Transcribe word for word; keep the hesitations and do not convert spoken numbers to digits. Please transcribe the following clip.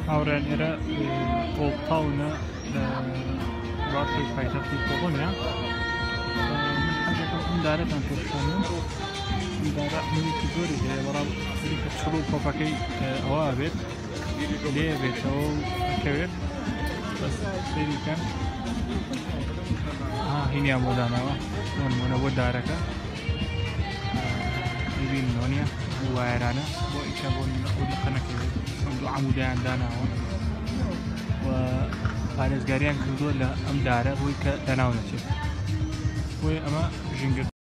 هاوران إيرا قوطاونا راسي فايتاتي قوطونيا من حاجة من دارة تنتشرون من دارة من كدوري هي ورا ذيك الشروط كوفاكي أوابد ليه بيت أو كبير بس سيري كان ها هني أمودانا ون من ودارك يبين نونيا وعيرانا وإيشابون ودقنا كذا عمدو عمودان دانا وفارس قاريان كندو لأم دارة ويك تناونا شيء وأما جنجر